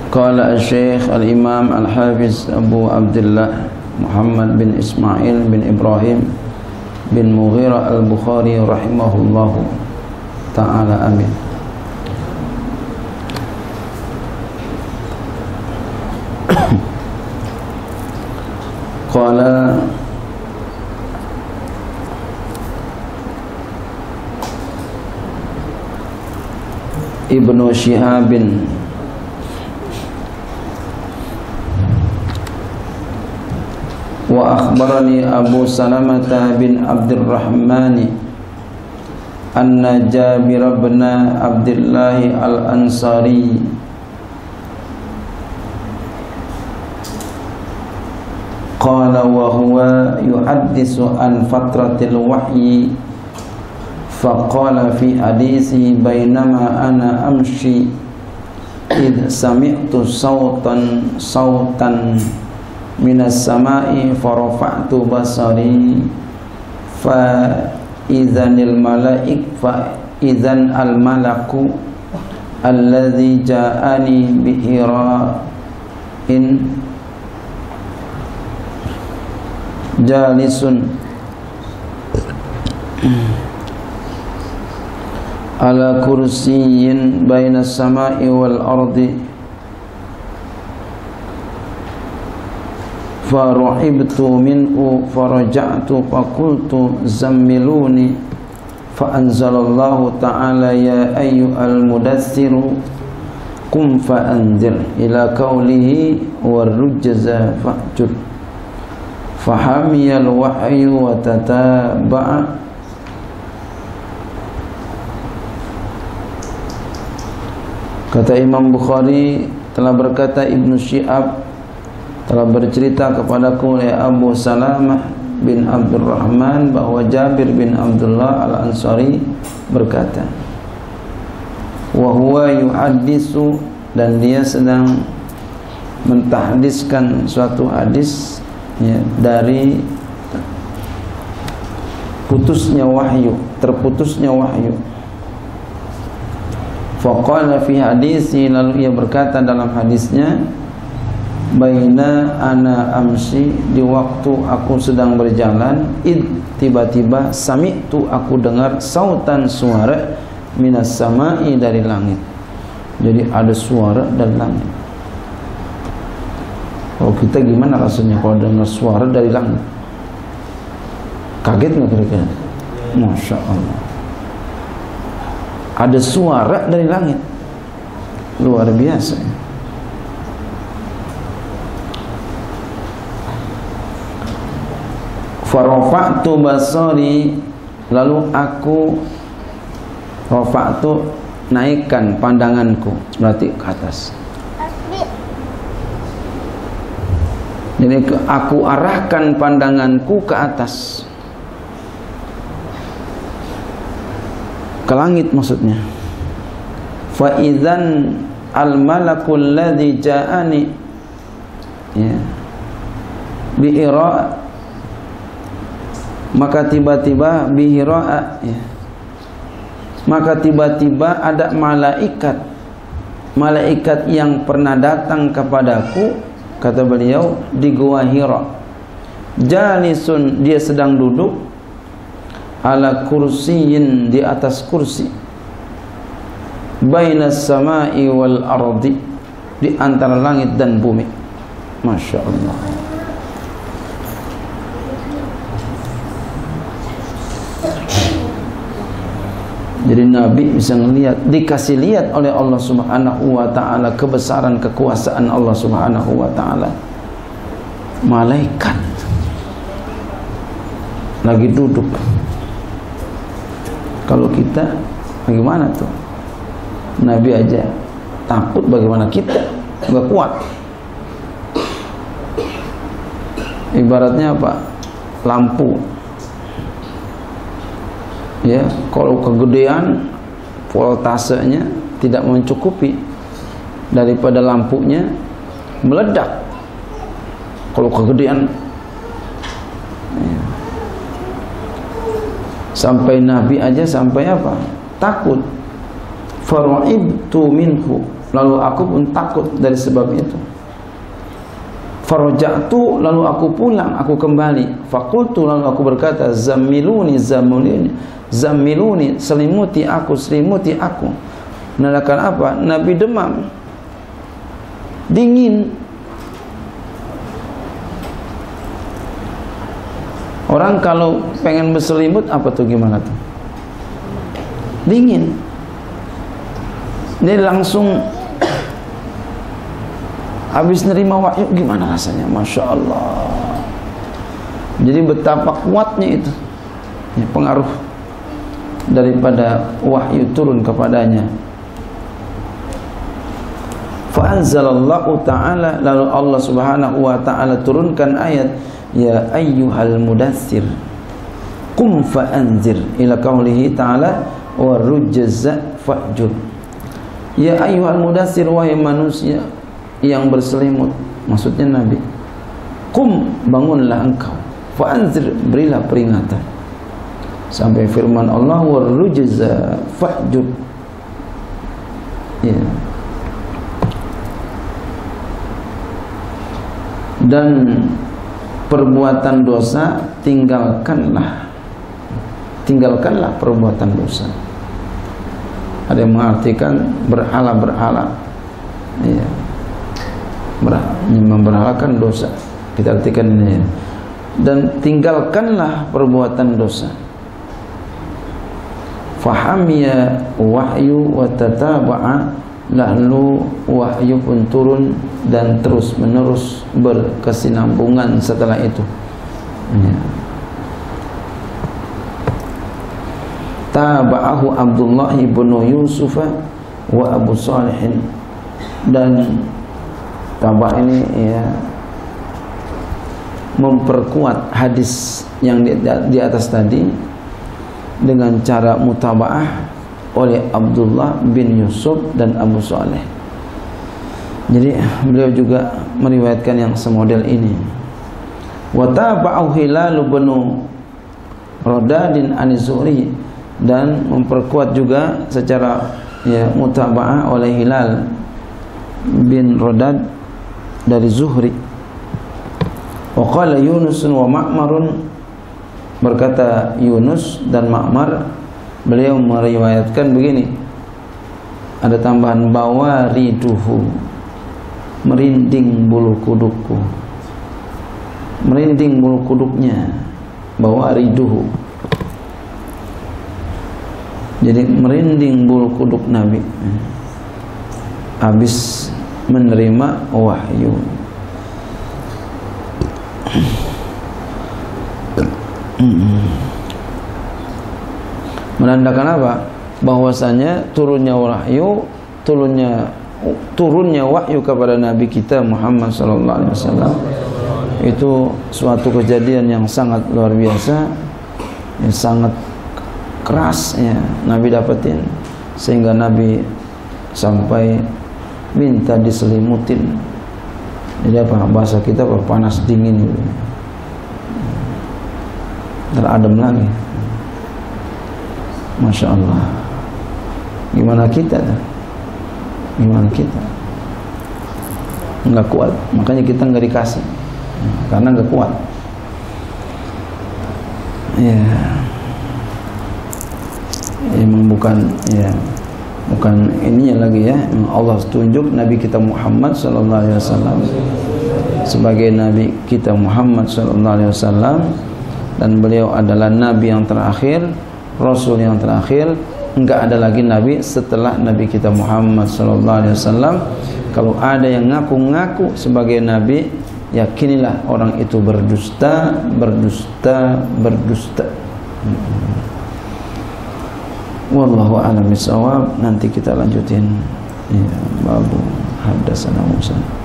Qala Syekh Al-Imam Al-Hafiz Abu Abdullah Muhammad bin Ismail bin Ibrahim bin Mughirah Al-Bukhari rahimahullahu ta'ala, amin. Qala Ibnu Syihabin wa akhbarani Abu Salamah bin Abdurrahman anna Jabir bin Abdullah al-Ansari qala wa huwa yuhaddisu an fatratil wahyi faqala fi hadisi bainama ana amshi id sami'tu sautan minas sama'i farafa'tu basari fa idzanil malaik fa idzan al malaku alladzi ja'ani bi hira'in jalisun ala kursiyyin bainas sama'i wal ardi faruhibtu minhu faraja'tu faqultu zammiluni fa anzalallahu ta'ala ya ayyuhal mudaththir qum fa anzir ila qawlihi warrujza fahjur fahamiyal wahyu wa tataba'a. Kata Imam Bukhari, telah berkata Ibnu Syihab, telah bercerita kepadaku oleh Abu Salamah bin Abdurrahman bahwa Jabir bin Abdullah al-Ansari berkata, wa huwa yuhaddisu, dan dia sedang mentahdiskan suatu hadis ya, dari putusnya wahyu, terputusnya wahyu. Faqala fi hadisi, lalu ia berkata dalam hadisnya, baina ana amsi, di waktu aku sedang berjalan, id, tiba-tiba, sami'tu, aku dengar, sautan, suara, minas sama'i, dari langit. Jadi ada suara dari langit. Kalau kita gimana rasanya kalau dengar suara dari langit? Kaget nggak kira-kira? Masya Allah. Ada suara dari langit, luar biasa. Farafa'tu basari, lalu aku rafa'tu, naikkan pandanganku, berarti ke atas. Jadi aku arahkan pandanganku ke atas, ke langit maksudnya. Fa idzan al malakul ladzi ja'ani ya bi ira, maka tiba-tiba bi ira ya, maka tiba-tiba ada malaikat yang pernah datang kepadaku, kata beliau, di gua Hira. Jalisun, dia sedang duduk, ala kursiyin, di atas kursi, bainas sama'i wal ardi, di antara langit dan bumi. Masya Allah. Jadi Nabi bisa melihat, dikasih lihat oleh Allah Subhanahu wa ta'ala kebesaran kekuasaan Allah Subhanahu wa ta'ala. Malaikat lagi duduk. Kalau kita bagaimana tuh? Nabi aja takut, bagaimana kita? Nggak kuat. Ibaratnya apa? Lampu. Ya, kalau kegedean voltasenya tidak mencukupi, daripada lampunya meledak. Kalau kegedean ya. Sampai Nabi aja sampai apa? Takut. Faru'ibtu minhu, lalu aku pun takut dari sebab itu. Faraja'tu, lalu aku pulang, aku kembali. Faqultu, lalu aku berkata, zammiluni, selimuti aku, selimuti aku. Menandakan apa? Nabi demam, dingin. Orang kalau pengen berselimut apa tuh, gimana tuh? Dingin. Dia langsung habis nerima wahyu, gimana rasanya? Masya Allah. Jadi betapa kuatnya itu ya, pengaruh daripada wahyu turun kepadanya. Fa'anzalallahu ta'ala, lalu Allah subhanahu wa ta'ala turunkan ayat, ya ayyuhal mudaththir qum fa'anzir, ila qaulihi ta'ala wa rujza fa'jur. Ya ayyuhal mudaththir, wahai manusia yang berselimut, maksudnya Nabi. Qum, bangunlah engkau, fa'anzir, berilah peringatan, sampai firman Allah wa rujza fa'jur. Ya. Dan perbuatan dosa tinggalkanlah perbuatan dosa. Ada yang mengartikan berhala-berhala, ya, memberhalakan dosa, kita artikan ini. Dan tinggalkanlah perbuatan dosa. Fahamiya wahyu wa tataba'a, lalu wahyu pun turun dan terus menerus berkesinambungan setelah itu. Ya. Taba'ahu Abdullah ibn Yusuf wa Abu Salih, dan tabak ini ya memperkuat hadis yang di atas tadi dengan cara mutaba'ah oleh Abdullah bin Yusuf dan Abu Saleh. Jadi beliau juga meriwayatkan yang semodel ini. Wa taba'ahu Hilal bin Rodadin an-Zuhri, dan memperkuat juga secara ya mutaba'ah oleh Hilal bin Rodad dari Zuhri. Wa qala Yunus wa Ma'marun, berkata Yunus dan Ma'mar, beliau meriwayatkan begini, ada tambahan bawariduhu, merinding bulu kudukku, merinding bulu kuduknya, bawariduhu. Jadi merinding bulu kuduk Nabi habis menerima wahyu. Menandakan apa? Bahwasanya turunnya wahyu, turunnya wahyu kepada Nabi kita Muhammad sallallahu alaihi wasallam itu suatu kejadian yang sangat luar biasa, yang sangat keras ya Nabi dapetin, sehingga Nabi sampai minta diselimutin. Jadi apa bahasa kita, apa, panas dingin gitu. Teradem lagi. Masya Allah. Gimana kita tuh? Gimana kita? Nggak kuat, makanya kita nggak dikasih karena nggak kuat. Ya, emang bukan ya, bukan ininya lagi ya. Allah tunjuk Nabi kita Muhammad sallallahu alaihi wasallam sebagai Nabi kita Muhammad sallallahu alaihi wasallam, dan beliau adalah Nabi yang terakhir, Rasul yang terakhir. Enggak ada lagi Nabi setelah Nabi kita Muhammad sallallahu alaihi wasallam. Kalau ada yang ngaku-ngaku sebagai Nabi, yakinilah orang itu berdusta, berdusta, berdusta. Wallahu a'lam bishawab. Nanti kita lanjutin ya, babu haddatsana Musa.